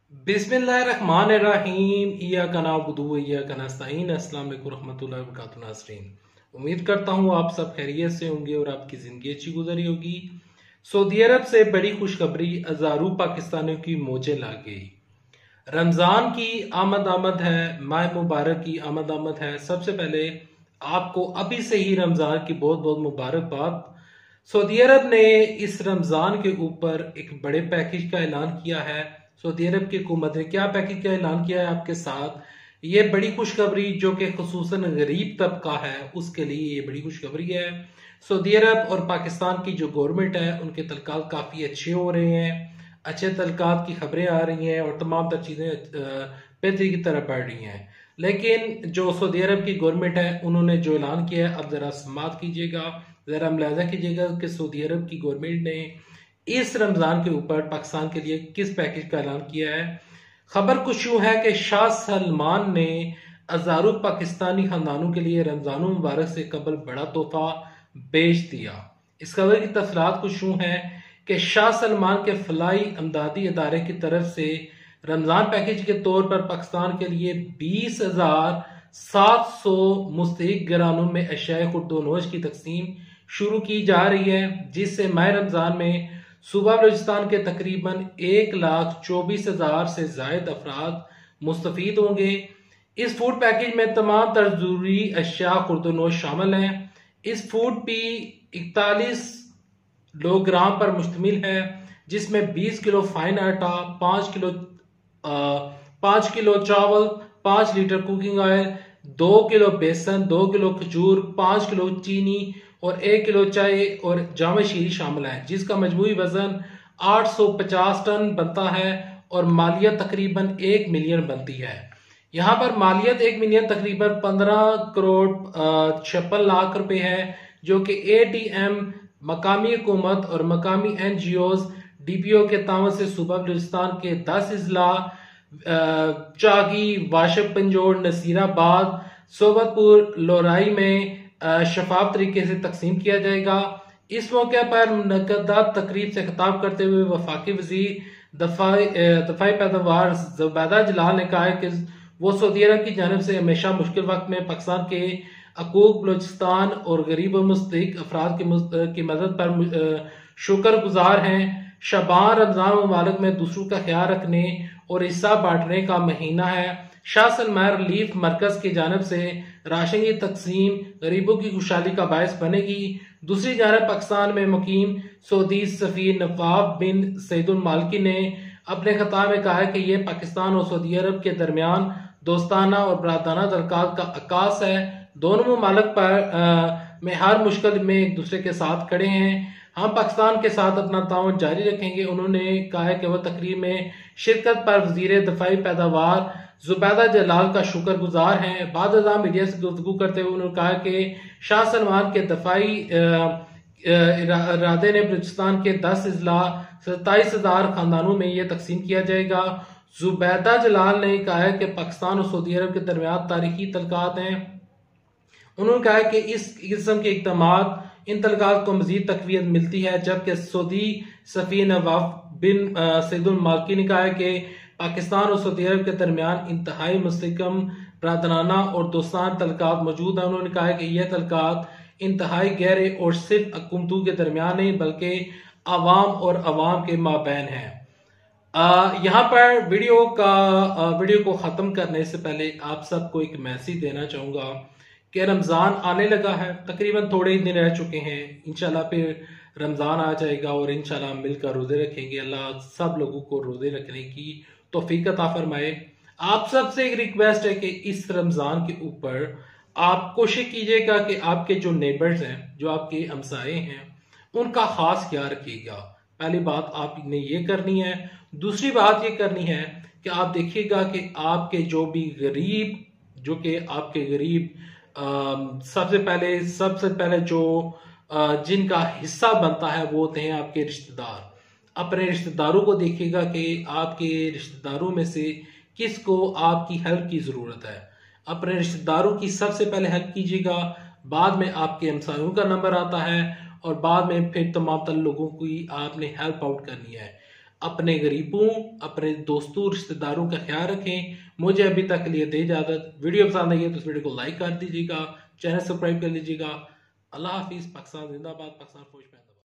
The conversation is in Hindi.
बिस्मिल्लाहिर्रहमानिर्रहीम। इय्याका नअबुदु व इय्याका नस्तईन। अस्सलाम वालेकुम रहमतुल्लाहि व बरकातुहू नाज़रीन, उम्मीद करता हूँ आप सब खैरियत से होंगे और आपकी जिंदगी अच्छी गुजरी होगी। सऊदी अरब से बड़ी खुशखबरी, हजारों पाकिस्तानियों की मौजें ला गई। रमजान की आमद है, माह मुबारक की आमद है। सबसे पहले आपको अभी से ही रमजान की बहुत बहुत मुबारकबाद। सऊदी अरब ने इस रमजान के ऊपर एक बड़े पैकेज का ऐलान किया है। सऊदी अरब की हुकूमत ने क्या पैकेज का ऐलान किया है आपके साथ, ये बड़ी खुशखबरी जो कि खुसूसन गरीब तबका है उसके लिए ये बड़ी खुशखबरी है। सऊदी अरब और पाकिस्तान की जो गवर्नमेंट है उनके तल्कात काफी अच्छे हो रहे हैं, अच्छे तल्कात की खबरें आ रही हैं और तमाम तर चीजें बेहतरी की तरफ बढ़ रही हैं। लेकिन जो सऊदी अरब की गवर्नमेंट है उन्होंने जो ऐलान किया है, अब जरा समात कीजिएगा, जरा मुलाजा कीजिएगा कि सऊदी अरब की गवर्नमेंट ने इस रमजान के ऊपर पाकिस्तान के लिए किस पैकेज का ऐलान किया है। खबर कुछ यूं है कि शाह सलमान ने हजारों पाकिस्तानी खानदानों के लिए रमजान मुबारक से कबल बड़ा तोहफा भेज दिया। इस खबर की तफसीलात कुछ यूं है कि शाह सलमान के फलाई अमदादी इदारे की तरफ से रमजान पैकेज के तौर पर पाकिस्तान के लिए 20,700 मुस्तहिक घरानों में अशियाए खुर्दोनोश की तकसीम शुरू की जा रही है, जिससे माह रमजान में सूबा बलूचिस्तान के तकरीबन 1,24,000 से जायद अफराद मुस्तफीद होंगे। इस फूड पैकेज में तमाम तर जरूरी अशिया खुर्दोनोश शामिल हैं। इस फूड पी 41 किलोग्राम पर मुश्तमिल है, जिसमें 20 किलो फाइन आटा, 5 किलो चावल, 5 लीटर कुकिंग ऑयल, 2 किलो बेसन, 2 किलो खजूर, 5 किलो चीनी और 1 किलो चाय और जाम शीरी शामिल है, जिसका मजमूई वजन 850 टन बनता है और मालियत तकरीबन 1 मिलियन बनती है। यहाँ पर मालियत 1 मिलियन तकरीबन 15 करोड़ 56 लाख रुपए है, जो कि ATM, मकामी हुकूमत और मकामी NGOs DPO के तावन से सूबा बलूचिस्तान के 10 अजला चागी, वाशब पंजोड़, नसीराबाद, सोबतपुर, लोराई में शफाफ तरीके से तकसीम किया जाएगा। इस मौके पर मुनक्कदा तकरीब से खिताब करते हुए वफाकी वजीर दफाई पैदावार जुबैदा जलाल ने कहा है कि वो सऊदी अरब की जानब से हमेशा मुश्किल वक्त में पाकिस्तान के हकूक, बलूचिस्तान और गरीब और मुस्तहिक अफराद की मदद पर शुक्र गुजार हैं। शबान रमजान मुबारक में दूसरों का ख्याल रखने और हिस्सा बांटने का महीना है। शाह सलमान रिलीफ मरकज की जानब से राशन की तकसीम गरीबों की खुशहाली का बायस बनेगी। दूसरी जानब पाकिस्तान में मुकीम सऊदी सफीर नवाफ बिन सईदुल मालिकी ने अपने खिताब में कहा है कि यह पाकिस्तान और सऊदी अरब के दरमियान दोस्ताना और बरादाना तल्कात का अक्कास है। दोनों ममालिक पर में हर मुश्किल में एक दूसरे के साथ खड़े हैं। हम पाकिस्तान के साथ अपना ताउन जारी रखेंगे। उन्होंने कहा है कि वह तकरीब में शिरकत पर वजीर दफाई पैदावार जुबैदा जलाल का शुक्रगुजार हैं। बाद मीडिया से गुफ्तगू करते हुए उन्होंने कहा कि शाह सलमान के दफाई इरादे ने बलूचिस्तान के 10 अजला 27,000 खानदानों में यह तकसीम किया जाएगा। जुबैदा जलाल ने कहा है कि पाकिस्तान और सऊदी अरब के दरमियान तारीखी तल्कात हैं। उन्होंने कहा है कि इस किस्म के इकदाम इन तल्कात को मजीद तकवीत मिलती है, जबकि सऊदी सफीर नवाफ बिन सईदुल मालिकी ने कहा है कि पाकिस्तान और सऊदी अरब के दरमियान इंतहाई मुस्तहकम बरादराना और दोस्ताना तल्कात मौजूद है। उन्होंने कहा है कि यह तल्कात इंतहाई गहरे और सिर्फ हुकूमतों के दरमियान नहीं बल्कि आवाम और अवाम के माबैन है। यहाँ पर वीडियो को ख़त्म करने से पहले आप सबको एक मैसेज देना चाहूँगा कि रमज़ान आने लगा है, तकरीबन थोड़े ही दिन रह चुके हैं। इंशाल्लाह फिर रमज़ान आ जाएगा और इंशाल्लाह मिलकर रोज़े रखेंगे। अल्लाह सब लोगों को रोज़े रखने की तौफीक अता फरमाए। आप सबसे एक रिक्वेस्ट है कि इस रमज़ान के ऊपर आप कोशिश कीजिएगा कि आपके जो नेबर्स हैं, जो आपके हमसाए हैं, उनका खास ख्याल रखिएगा। पहली बात आपने ये करनी है। दूसरी बात ये करनी है कि आप देखिएगा कि आपके जो भी गरीब, जो कि आपके गरीब सबसे पहले जो जिनका हिस्सा बनता है वो होते हैं आपके रिश्तेदार। अपने रिश्तेदारों को देखिएगा कि आपके रिश्तेदारों में से किसको आपकी हेल्प की जरूरत है। अपने रिश्तेदारों की सबसे पहले हेल्प कीजिएगा, बाद में आपके हमसायों का नंबर आता है और बाद में फिर तमाम लोगों की आपने हेल्प आउट करनी है। अपने गरीबों, अपने दोस्तों, रिश्तेदारों का ख्याल रखें। मुझे अभी तक के लिए दे इजाजत। वीडियो पसंद आई है तो इस वीडियो को लाइक कर दीजिएगा, चैनल सब्सक्राइब कर लीजिएगा। अल्लाह हाफिज। पाकिस्तान जिंदाबाद, पाकिस्तान फौज में।